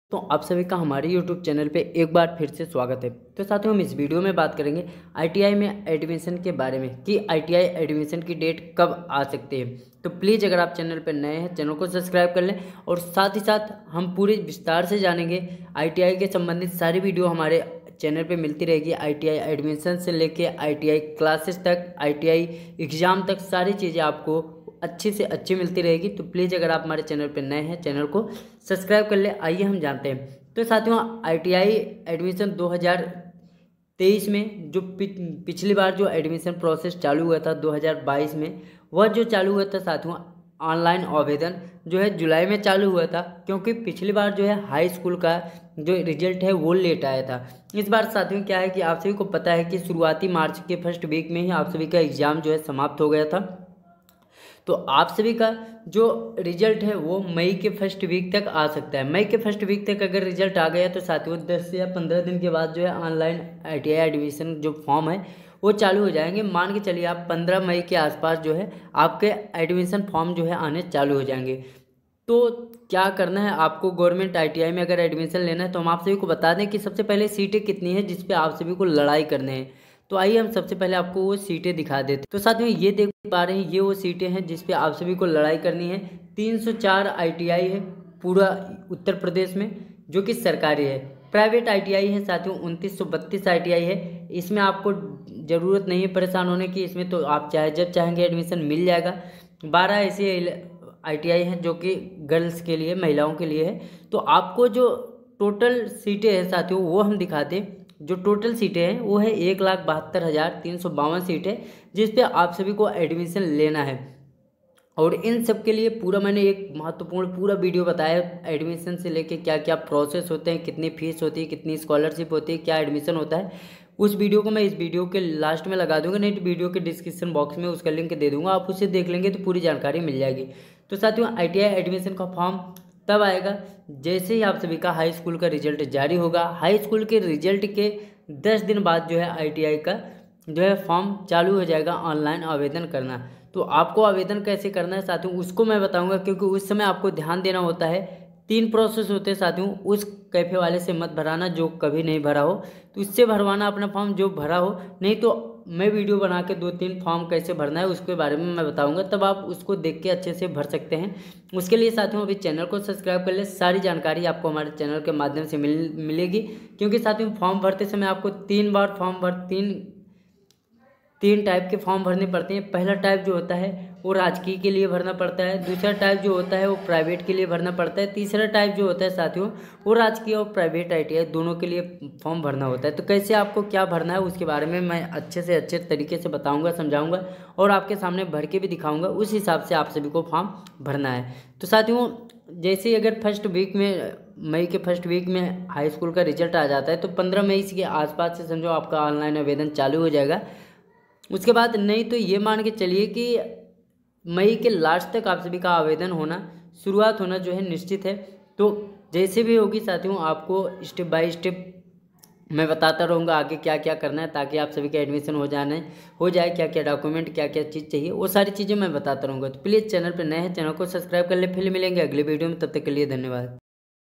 तो आप सभी का हमारे YouTube चैनल पे एक बार फिर से स्वागत है। तो साथियों, हम इस वीडियो में बात करेंगे ITI में एडमिशन के बारे में कि ITI एडमिशन की डेट कब आ सकती है। तो प्लीज़ अगर आप चैनल पर नए हैं, चैनल को सब्सक्राइब कर लें और साथ ही साथ हम पूरे विस्तार से जानेंगे ITI के संबंधित सारी वीडियो हमारे चैनल पे मिलती रहेगी। ITI एडमिशन से लेके ITI क्लासेस तक, ITI एग्ज़ाम तक सारी चीज़ें आपको अच्छी से अच्छी मिलती रहेगी। तो प्लीज़ अगर आप हमारे चैनल पर नए हैं, चैनल को सब्सक्राइब कर ले। आइए हम जानते हैं। तो साथियों, ITI एडमिशन 2023 में जो पिछली बार जो एडमिशन प्रोसेस चालू हुआ था 2022 में, वह जो चालू हुआ था साथियों, ऑनलाइन आवेदन जो है जुलाई में चालू हुआ था, क्योंकि पिछली बार जो है हाई स्कूल का जो रिजल्ट है वो लेट आया था। इस बार साथियों क्या है कि आप सभी को पता है कि शुरुआती मार्च के फर्स्ट वीक में ही आप सभी का एग्ज़ाम जो है समाप्त हो गया था। तो आप सभी का जो रिजल्ट है वो मई के फर्स्ट वीक तक आ सकता है। मई के फर्स्ट वीक तक अगर रिजल्ट आ गया तो साथियों 10 या 15 दिन के बाद जो है ऑनलाइन ITI एडमिशन जो फॉर्म है वो चालू हो जाएंगे। मान के चलिए आप 15 मई के आसपास जो है आपके एडमिशन फॉर्म जो है आने चालू हो जाएंगे। तो क्या करना है आपको, गवर्नमेंट ITI में अगर एडमिशन लेना है तो हम आप सभी को बता दें कि सबसे पहले सीटें कितनी है जिस पे आप सभी को लड़ाई करने हैं। तो आइए हम सबसे पहले आपको वो सीटें दिखा देते हैं। तो साथ में ये देख पा रहे हैं, ये वो सीटें हैं जिस पे आप सभी को लड़ाई करनी है। 304 ITI है पूरा उत्तर प्रदेश में, जो कि सरकारी है। प्राइवेट ITI है साथियों 2932 ITI है। इसमें आपको ज़रूरत नहीं है परेशान होने की, इसमें तो आप चाहे जब चाहेंगे एडमिशन मिल जाएगा। 12 ऐसे ITI हैं जो कि गर्ल्स के लिए, महिलाओं के लिए है। तो आपको जो टोटल सीटें हैं साथियों वो हम दिखाते हैं। जो टोटल सीटें हैं वो है 1,72,352 सीटें जिस पे आप सभी को एडमिशन लेना है। और इन सब के लिए पूरा मैंने एक महत्वपूर्ण पूरा वीडियो बताया, एडमिशन से लेके क्या क्या प्रोसेस होते हैं, कितनी फीस होती है, कितनी स्कॉलरशिप होती है, क्या एडमिशन होता है। उस वीडियो को मैं इस वीडियो के लास्ट में लगा दूंगा, नहीं तो वीडियो के डिस्क्रिप्शन बॉक्स में उसका लिंक दे दूंगा, आप उसे देख लेंगे तो पूरी जानकारी मिल जाएगी। तो साथियों, ITI एडमिशन का फॉर्म तब आएगा जैसे ही आप सभी का हाई स्कूल का रिजल्ट जारी होगा। हाई स्कूल के रिजल्ट के 10 दिन बाद जो है ITI का जो है फॉर्म चालू हो जाएगा ऑनलाइन आवेदन करना। तो आपको आवेदन कैसे करना है साथियों उसको मैं बताऊंगा, क्योंकि उस समय आपको ध्यान देना होता है। 3 प्रोसेस होते हैं साथियों। उस कैफे वाले से मत भराना जो कभी नहीं भरा हो, तो इससे भरवाना अपना फॉर्म जो भरा हो। नहीं तो मैं वीडियो बना के 2-3 फॉर्म कैसे भरना है उसके बारे में मैं बताऊंगा, तब आप उसको देख के अच्छे से भर सकते हैं। उसके लिए साथियों अभी चैनल को सब्सक्राइब कर ले। सारी जानकारी आपको हमारे चैनल के माध्यम से मिलेगी, क्योंकि साथियों फॉर्म भरते समय आपको 3 बार तीन टाइप के फॉर्म भरने पड़ते हैं। पहला टाइप जो होता है वो राजकीय के लिए भरना पड़ता है, दूसरा टाइप जो होता है वो प्राइवेट के लिए भरना पड़ता है, तीसरा टाइप जो होता है साथियों वो राजकीय और प्राइवेट ITI दोनों के लिए फॉर्म भरना होता है। तो कैसे आपको क्या भरना है उसके बारे में मैं अच्छे से अच्छे तरीके से बताऊँगा, समझाऊँगा और आपके सामने भर के भी दिखाऊँगा। उस हिसाब से आप सभी को फॉर्म भरना है। तो साथियों, जैसे ही अगर फर्स्ट वीक में, मई के फर्स्ट वीक में हाई स्कूल का रिजल्ट आ जाता है तो 15 मई के आसपास से समझो आपका ऑनलाइन आवेदन चालू हो जाएगा। उसके बाद नहीं तो ये मान के चलिए कि मई के लास्ट तक आप सभी का आवेदन होना, शुरुआत होना जो है निश्चित है। तो जैसे भी होगी साथियों आपको स्टेप बाय स्टेप मैं बताता रहूँगा आगे क्या क्या करना है, ताकि आप सभी का एडमिशन हो जाए। क्या क्या डॉक्यूमेंट, क्या क्या चीज़ चाहिए, वो सारी चीज़ें मैं बताता रहूँगा। तो प्लीज़ चैनल पर नए हैं, चैनल को सब्सक्राइब कर ले। फिर मिलेंगे अगले वीडियो में, तब तक के लिए धन्यवाद।